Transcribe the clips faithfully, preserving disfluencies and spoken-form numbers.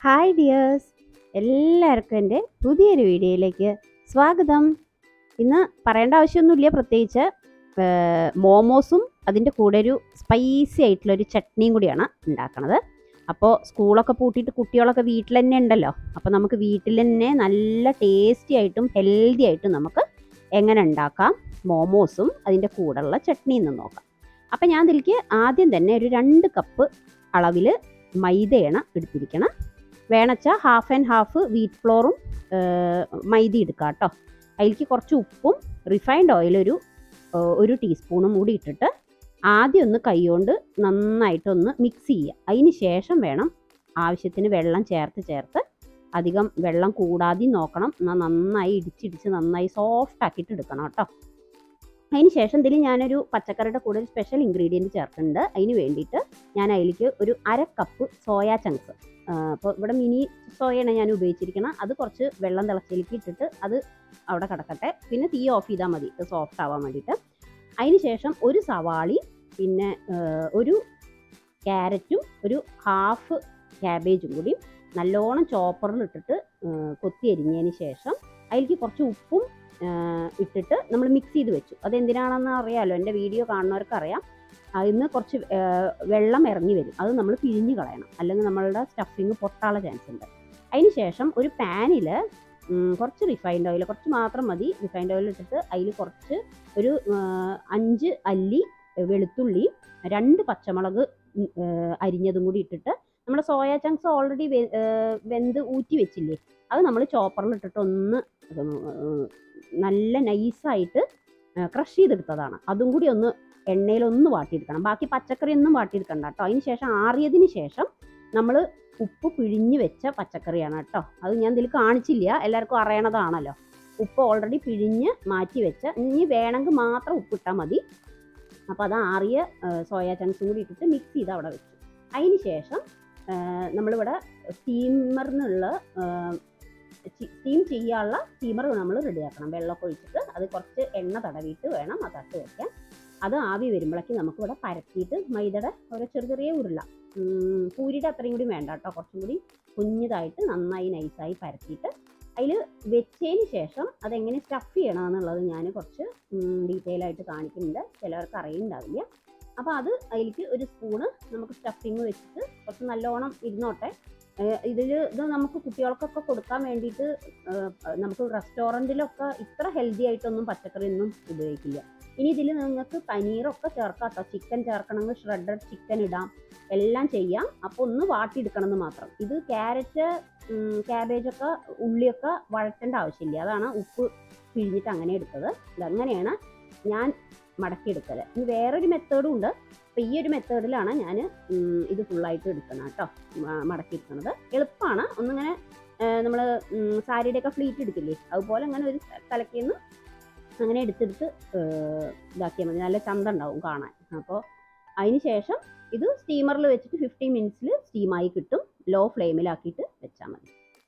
Hi dears, എല്ലാവർക്കും എൻ്റെ പുതിയൊരു വീഡിയോയിലേക്ക് സ്വാഗതം. ഇന്ന് പറയേണ്ട ആവശ്യമൊന്നുമില്ല, പ്രത്യേകിച്ച് മോമോസും അതിൻ്റെ കൂടെ ഒരു സ്പൈസി ആയിട്ടുള്ളൊരു ചട്നിയും കൂടിയാണ് ഉണ്ടാക്കണത്. അപ്പോൾ സ്കൂളൊക്കെ പൂട്ടിയിട്ട് കുട്ടികളൊക്കെ വീട്ടിൽ തന്നെ ഉണ്ടല്ലോ, അപ്പോൾ നമുക്ക് വീട്ടിൽ തന്നെ നല്ല ടേസ്റ്റി ആയിട്ടും ഹെൽത്തി ആയിട്ടും നമുക്ക് എങ്ങനെ ഉണ്ടാക്കാം മോമോസും അതിൻ്റെ കൂടെയുള്ള ചട്നിയും എന്ന് നോക്കാം. അപ്പോൾ ഞാൻ ഇതിലേക്ക് ആദ്യം തന്നെ ഒരു രണ്ട് കപ്പ് അളവിൽ മൈദയാണ് എടുത്തിരിക്കണം. വേണച്ചാൽ ഹാഫ് ആൻഡ് ഹാഫ് വീറ്റ് ഫ്ലോറും മൈദ എടുക്കുക കേട്ടോ. അതിലേക്ക് കുറച്ച് ഉപ്പും റിഫൈൻഡ് ഓയിലൊരു ഒരു ടീസ്പൂണും കൂടി ഇട്ടിട്ട് ആദ്യം ഒന്ന് കൈകൊണ്ട് നന്നായിട്ടൊന്ന് മിക്സ് ചെയ്യുക. അതിന് ശേഷം വേണം ആവശ്യത്തിന് വെള്ളം ചേർത്ത് ചേർത്ത് അധികം വെള്ളം കൂടാതെ നോക്കണം. എന്നാൽ നന്നായി ഇടിച്ചിടിച്ച് നന്നായി സോഫ്റ്റ് ആക്കിയിട്ട് എടുക്കണം കേട്ടോ. അതിന് ശേഷം ഇതിൽ ഞാനൊരു പച്ചക്കറിയുടെ കൂടെ ഒരു സ്പെഷ്യൽ ഇൻഗ്രീഡിയൻറ്റ് ചേർക്കുന്നുണ്ട്. അതിന് വേണ്ടിയിട്ട് ഞാൻ അതിലേക്ക് ഒരു അര കപ്പ് സോയാ ചങ്ക്സ്, അപ്പോൾ ഇവിടെ മിനി സോയയാണ് ഞാൻ ഉപയോഗിച്ചിരിക്കുന്നത്. അത് കുറച്ച് വെള്ളം തിളച്ചിലേക്ക് ഇട്ടിട്ട് അത് അവിടെ കിടക്കട്ടെ. പിന്നെ തീ ഓഫ് ചെയ്താൽ മതി, സോഫ്റ്റ് ആവാൻ വേണ്ടിയിട്ട്. അതിന് ശേഷം ഒരു സവാളി, പിന്നെ ഒരു ക്യാരറ്റും ഒരു ഹാഫ് ക്യാബേജും കൂടി നല്ലോണം ചോപ്പറിൽ ഇട്ടിട്ട് കൊത്തി അരിഞ്ഞതിന് ശേഷം അതിലേക്ക് കുറച്ച് ഉപ്പും ഇട്ടിട്ട് നമ്മൾ മിക്സ് ചെയ്ത് വെച്ചു. അതെന്തിനാണെന്ന് അറിയാമല്ലോ, എൻ്റെ വീഡിയോ കാണുന്നവർക്ക് അറിയാം. അതിന് കുറച്ച് വെള്ളം ഇറങ്ങി വരും, അത് നമ്മൾ പിഴിഞ്ഞ് കളയണം, അല്ലെങ്കിൽ നമ്മളുടെ സ്റ്റഫിങ് പൊട്ടാനുള്ള ചാൻസ് ഉണ്ട്. അതിന് ശേഷം ഒരു പാനിൽ കുറച്ച് റിഫൈൻഡ് ഓയിൽ, കുറച്ച് മാത്രം മതി റിഫൈൻഡ് ഓയിൽ ഇട്ടിട്ട് അതിൽ കുറച്ച് ഒരു അഞ്ച് അല്ലി വെളുത്തുള്ളി, രണ്ട് പച്ചമുളക് അരിഞ്ഞതും കൂടി ഇട്ടിട്ട് നമ്മുടെ സോയാ ചങ്ക്സ് ഓൾറെഡി വെന്ത് ഊറ്റി വെച്ചില്ലേ, അത് നമ്മൾ ചോപ്പറിൽ ഇട്ടിട്ട് ഒന്ന് നല്ല നൈസായിട്ട് ക്രഷ് ചെയ്തെടുത്തതാണ്. അതും കൂടി ഒന്ന് എണ്ണയിലൊന്ന് വാട്ടിയെടുക്കണം. ബാക്കി പച്ചക്കറി ഒന്നും വാട്ടിയെടുക്കണ്ട കേട്ടോ. അതിന് ശേഷം ആറിയതിന് ശേഷം നമ്മൾ ഉപ്പ് പിഴിഞ്ഞ് വെച്ച പച്ചക്കറിയാണ് കേട്ടോ. അത് ഞാൻ ഇതിൽ കാണിച്ചില്ല, എല്ലാവർക്കും അറിയണതാണല്ലോ. ഉപ്പ് ഓൾറെഡി പിഴിഞ്ഞ് മാറ്റി വെച്ച, ഇനി വേണമെങ്കിൽ മാത്രം ഉപ്പിട്ടാൽ മതി. അപ്പോൾ അത് ആറിയ സോയാ ചങ്ക്സും കൂടി ഇട്ടിട്ട് മിക്സ് ചെയ്ത് അവിടെ വെച്ചു. അതിന് ശേഷം നമ്മളിവിടെ സ്റ്റീമറിനുള്ള സ്റ്റീം ചെയ്യാനുള്ള സ്റ്റീമർ നമ്മൾ റെഡിയാക്കണം. വെള്ളമൊക്കെ ഒഴിച്ചിട്ട് അത് കുറച്ച് എണ്ണ തടവിയിട്ട് വേണം അത് തട്ട് വയ്ക്കാൻ. അത് ആവി വരുമ്പോഴേക്കും നമുക്കിവിടെ പരത്തിയിട്ട് മൈദയുടെ ഓരോ ചെറിയ ചെറിയ ഉരുള, പൂരിയുടെ അത്രയും കൂടി വേണ്ട കേട്ടോ, കുറച്ചും കൂടി കുഞ്ഞതായിട്ട് നന്നായി നൈസായി പരത്തിയിട്ട് അതിൽ വെച്ചതിന് ശേഷം അതെങ്ങനെ സ്റ്റഫ് ചെയ്യണമെന്നുള്ളത് ഞാൻ കുറച്ച് ഡീറ്റെയിൽ ആയിട്ട് കാണിക്കുന്നുണ്ട്, ചിലവർക്ക് അറിയുന്നുണ്ടാവില്ല. അപ്പോൾ അത് അതിലേക്ക് ഒരു സ്പൂണ് നമുക്ക് സ്റ്റഫിങ് വെച്ചിട്ട് കുറച്ച് നല്ലോണം ഇരുന്നോട്ടെ. ഇതിൽ ഇത് നമുക്ക് കുട്ടികൾക്കൊക്കെ കൊടുക്കാൻ വേണ്ടിയിട്ട് നമുക്ക് റെസ്റ്റോറൻറ്റിലൊക്കെ ഇത്ര ഹെൽത്തി ആയിട്ടൊന്നും പച്ചക്കറി ഒന്നും ഉപയോഗിക്കില്ല. ഇനി ഇതിൽ നിങ്ങൾക്ക് പനീറൊക്കെ ചേർക്കാം കേട്ടോ. ചിക്കൻ ചേർക്കണമെങ്കിൽ ഷ്രെഡഡ് ചിക്കൻ ഇടാം, എല്ലാം ചെയ്യാം. അപ്പോൾ ഒന്ന് വാട്ടിയെടുക്കണം എന്ന് മാത്രം. ഇത് ക്യാരറ്റ് ക്യാബേജൊക്കെ ഉള്ളിയൊക്കെ വഴറ്റേണ്ട ആവശ്യമില്ല, അതാണ് ഉപ്പ് പിഴിഞ്ഞിട്ട് അങ്ങനെ എടുത്തത്. ഇതങ്ങനെയാണ് ഞാൻ മടക്കിയെടുക്കൽ. ഇനി വേറൊരു മെത്തേഡും ഉണ്ട്. അപ്പോൾ ഈ ഒരു മെത്തേഡിലാണ് ഞാൻ ഇത് ഫുള്ളായിട്ട് എടുക്കണം കേട്ടോ, മടക്കിയെടുക്കണത്. എളുപ്പമാണ്. ഒന്നിങ്ങനെ നമ്മൾ സാരിയുടെയൊക്കെ ഫ്ലീറ്റ് എടുക്കില്ലേ, അതുപോലെ അങ്ങനെ ഒരു തലക്കിന്ന് അങ്ങനെ എടുത്തെടുത്ത് ഇതാക്കിയാൽ മതി. നല്ല ചന്ത ഉണ്ടാവും കാണാൻ. അപ്പോൾ അതിന് ശേഷം ഇത് സ്റ്റീമറിൽ വെച്ചിട്ട് ഫിഫ്റ്റീൻ മിനിറ്റ്സിൽ സ്റ്റീമായി കിട്ടും. ലോ ഫ്ലെയിമിലാക്കിയിട്ട് വെച്ചാൽ മതി.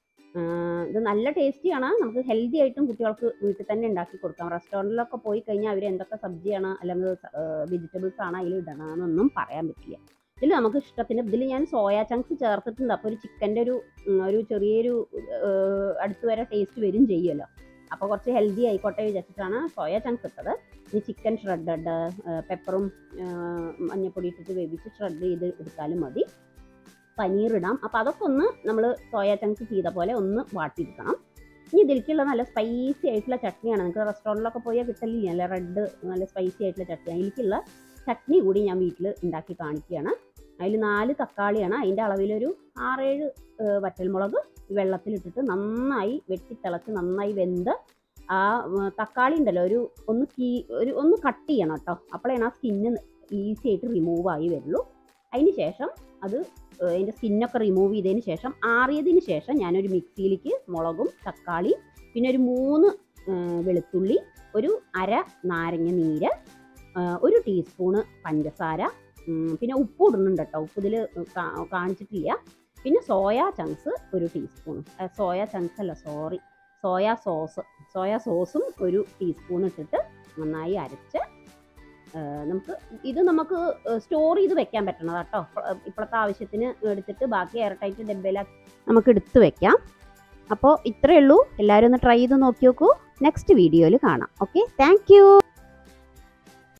ഇത് നല്ല ടേസ്റ്റിയാണ്. നമുക്ക് ഹെൽത്തി ആയിട്ടും കുട്ടികൾക്ക് വീട്ടിൽ തന്നെ ഉണ്ടാക്കി കൊടുക്കാം. റെസ്റ്റോറൻറ്റിലൊക്കെ പോയി കഴിഞ്ഞാൽ അവർ എന്തൊക്കെ സബ്ജിയാണ് അല്ലെങ്കിൽ വെജിറ്റബിൾസ് ആണ് അതിൽ ഇടണമെന്നൊന്നും പറയാൻ പറ്റില്ല. ഇതിൽ നമുക്ക് ഇഷ്ടത്തിന്, ഇതിൽ ഞാൻ സോയാ ചങ്ക്സ് ചേർത്തിട്ടുണ്ട്. അപ്പോൾ ഒരു ചിക്കൻ്റെ ഒരു ഒരു ചെറിയൊരു അടുത്ത് വരെ ടേസ്റ്റ് വരും ചെയ്യുമല്ലോ. അപ്പോൾ കുറച്ച് ഹെൽത്തി ആയിക്കോട്ടെ വിചാരിച്ചിട്ടാണ് സോയാ ചങ്ക്സ് ഇട്ടത്. ഇനി ചിക്കൻ ഷ്രെഡഡ് പെപ്പറും മഞ്ഞൾപ്പൊടി ഇട്ടിട്ട് വേവിച്ച് ഷ്രെഡ് ചെയ്ത് എടുത്താലും മതി. പനീർ ഇടാം. അപ്പോൾ അതൊക്കെ ഒന്ന് നമ്മൾ സോയാ ചങ്ക്സ് ചെയ്ത പോലെ ഒന്ന് വാട്ടിയെടുക്കണം. ഇനി ഇതിലേക്കുള്ള നല്ല സ്പൈസി ആയിട്ടുള്ള ചട്നിയാണ്. നിങ്ങൾക്ക് റെസ്റ്റോറൻറ്റിലൊക്കെ പോയാൽ കിട്ടലില്ല, നല്ല റെഡ് നല്ല സ്പൈസി ആയിട്ടുള്ള ചട്നി. അതിലേക്കുള്ള ചട്നി കൂടി ഞാൻ വീട്ടിൽ ഉണ്ടാക്കി കാണിക്കുകയാണ്. അതിൽ നാല് തക്കാളിയാണ്, അതിൻ്റെ അളവിലൊരു ആറേഴ് വറ്റൽമുളക് വെള്ളത്തിലിട്ടിട്ട് നന്നായി വെട്ടിത്തിളച്ച് നന്നായി വെന്ത് ആ തക്കാളി ഉണ്ടല്ലോ ഒരു ഒന്ന് കീ ഒരു ഒന്ന് കട്ട് ചെയ്യണം കേട്ടോ. അപ്പോഴാണ് ആ സ്കിന്ന് ഈസി ആയിട്ട് റിമൂവ് ആയി വരുള്ളൂ. അതിന് ശേഷം അത് അതിൻ്റെ സ്കിന്നൊക്കെ റിമൂവ് ചെയ്തതിന് ശേഷം ആറിയതിന് ശേഷം ഞാനൊരു മിക്സിയിലേക്ക് മുളകും തക്കാളി, പിന്നെ ഒരു മൂന്ന് വെളുത്തുള്ളി, ഒരു അര നാരങ്ങ നീര്, ഒരു ടീസ്പൂണ് പഞ്ചസാര, പിന്നെ ഉപ്പ് ഇടുന്നുണ്ട് കേട്ടോ. ഉപ്പ് ഇതിൽ കാണിച്ചിട്ടില്ല. പിന്നെ സോയാ ചങ്ക്സ് ഒരു ടീസ്പൂൺ, സോയാ ചങ്ക്സ് അല്ല സോറി സോയാ സോസ് സോയാ സോസും ഒരു ടീസ്പൂൺ ഇട്ടിട്ട് നന്നായി അരച്ച് നമുക്ക് ഇത് നമുക്ക് സ്റ്റോർ ചെയ്ത് വെക്കാൻ പറ്റണത് കേട്ടോ. ഇപ്പോഴത്തെ ആവശ്യത്തിന് എടുത്തിട്ട് ബാക്കി എയർ ടൈറ്റ് ഡബ്ബയിലാക്കി നമുക്ക് എടുത്ത് വെക്കാം. അപ്പോൾ ഇത്രയേ ഉള്ളൂ. എല്ലാവരും ഒന്ന് ട്രൈ ചെയ്ത് നോക്കി നോക്കൂ. നെക്സ്റ്റ് വീഡിയോയിൽ കാണാം. Okay, thank